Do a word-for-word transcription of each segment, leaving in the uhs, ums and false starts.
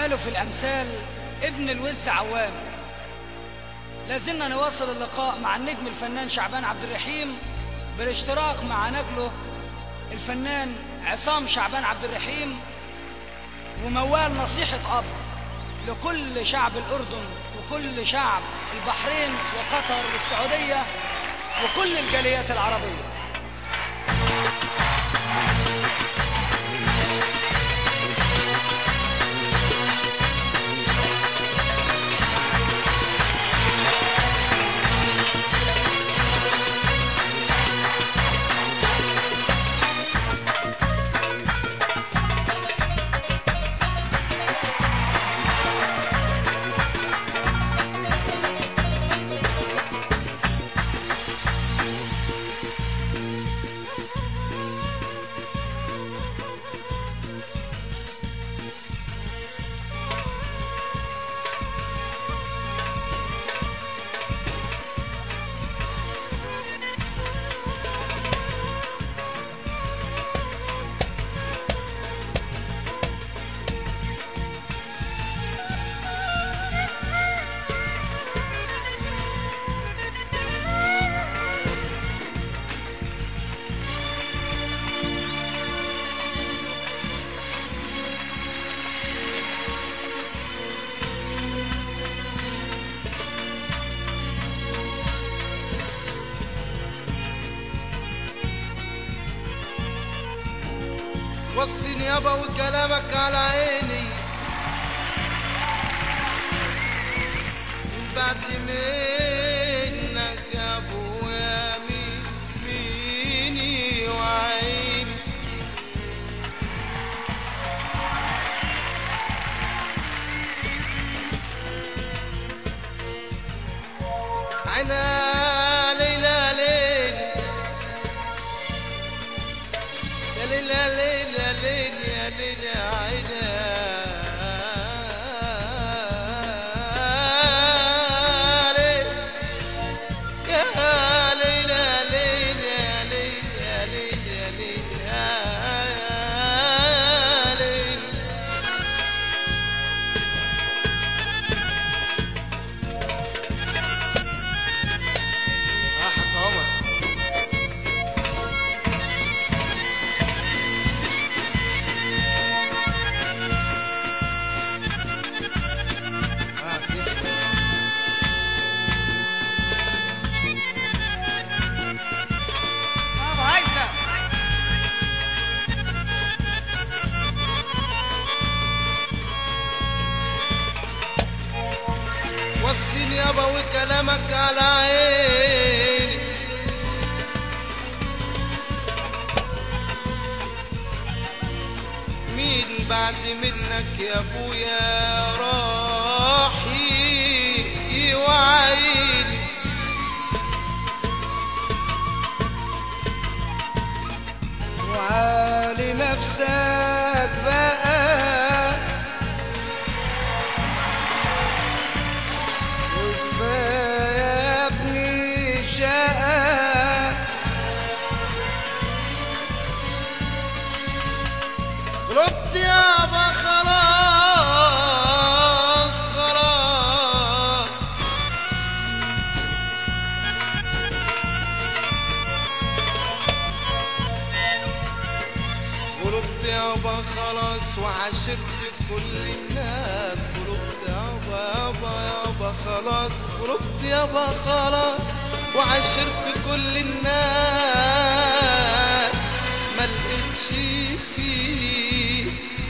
قالوا في الأمثال ابن الوز عوام. لازلنا نواصل اللقاء مع النجم الفنان شعبان عبد الرحيم بالاشتراك مع نجله الفنان عصام شعبان عبد الرحيم، وموال نصيحة أب لكل شعب الأردن وكل شعب البحرين وقطر والسعودية وكل الجاليات العربية. وصيني يابا وكلامك على عيني من بعد منك يا ابويا مين ميني وعيني عينا ليلى ليل يا ليلى ليل يا ليل يا ليل يا عيني يا ليل يا ليل يا ليل يا ليل يا ليل يا ليل راحت عمر وصيني يابا وكلامك على عيني مين بعد منك يا ابويا راح يوعيني وعالي نفسك بقى غلبت يابا خلاص خلاص غلبت يابا خلاص وعاشرت كل الناس غلبت يابا يابا يابا خلاص غلبت يابا خلاص وعاشرت كل الناس ما لقيتش فيه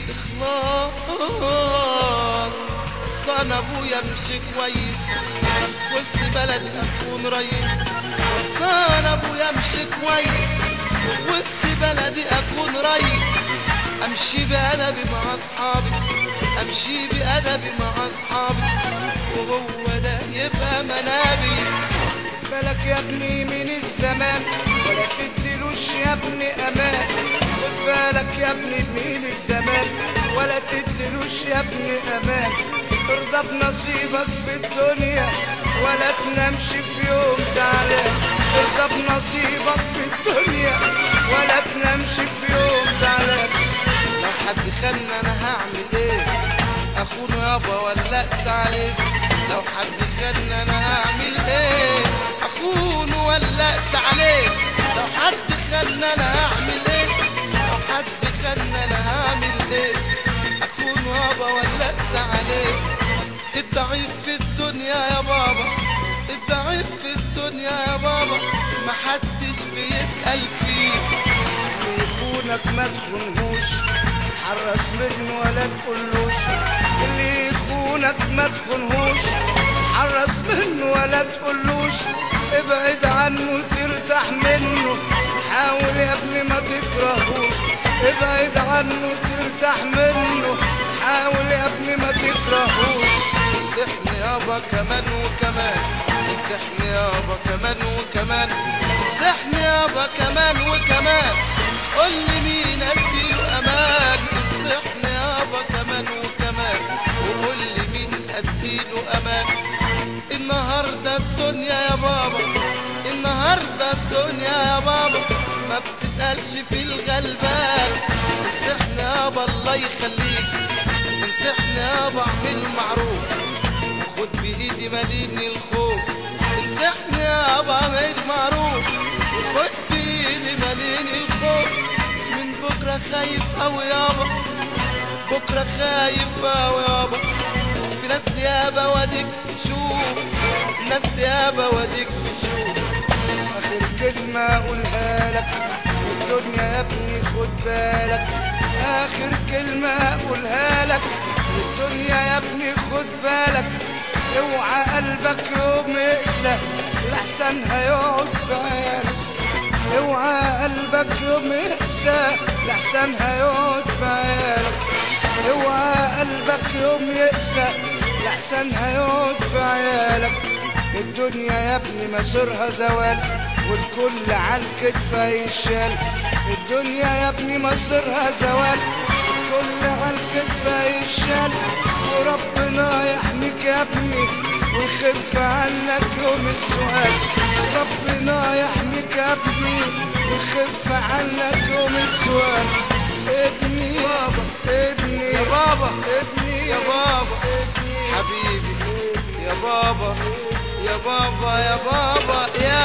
اخلاص صان ابويا امشي كويس وسط بلدي اكون رئيس صان ابويا امشي كويس وسط بلدي اكون رئيس امشي بادبي مع اصحابي امشي بادبي مع اصحابي وهو ده يبقى منابي. بالك يا ابني من الزمان ولا تديلوش يا ابني امان، خد بالك يا ابني من الزمان ولا تديلوش يا ابني امان، ارضى بنصيبك في الدنيا ولا تنامش في يوم زعلان، ارضى بنصيبك في الدنيا ولا تنامش في يوم زعلان. لو حد خلنا انا هعمل ايه؟ اخونا يابا ولا اقسى عليك؟ لو حد خدنا انا هعمل ايه؟ اخون ولا اقسى عليك؟ لو حد خدنا انا هعمل ايه؟ لو حد خدنا انا هعمل ايه؟ اخون يابا ولا اقسى عليك؟ الضعيف في الدنيا يا بابا، الضعيف في الدنيا يا بابا محدش بيسأل فيه. اللي يخونك ما تخونهوش، حرص منه ولا تقولوش. اللي يخونك ما تخونهوش، حرص منه ولا تقولوش. ابعد عنه ترتاح منه، حاول يا ابني ما تكرهوش. ابعد عنه ترتاح منه، حاول يا ابني ما تكرهوش. انصحني يابا كمان وكمان، انصحني يابا كمان وكمان، انصحني يابا كمان وكمان. قول لي مين اديله امان؟ انصحني يابا كمان وكمان، وقول لي مين اديله امان. النهارده الدنيا يا بابا، النهارده الدنيا يا بابا ما بتسألش في الغلبان. انصحني يابا الله يخليك، انصحني يابا اعمل معروف، خد بايدي ماليني الخوف. انصحني يابا اعمل معروف، خد بايدي ماليني الخوف. من بكره خايف اوي يابا، بكره خايف اوي يابا. في ناس يابا واديك تشوف، ناس يابا واديك تشوف. اخر كلمة اقولها لك، الدنيا يا ابني خد بالك. اخر كلمة اقولها لك، الدنيا يا ابني خد بالك. اوعى قلبك يوم يقسى لحسن هيقعد في عيالك. اوعى قلبك يوم يقسى لحسن هيقعد في عيالك. اوعى قلبك يوم يقسى لحسن هيقعد في عيالك. الدنيا يا ابني مصيرها زوال، والكل عالكتف هيشال. الدنيا يا ابني مصيرها زوال، والكل عالكتف هيشال. وربنا يحميك يا ابني ويخف عنك يوم السؤال. ربنا يحميك يا ابني ويخف عنك يوم السؤال. ابني بابا ابني يا بابا، ابني يا بابا ابني حبيبي، يا بابا يا بابا يا بابا يا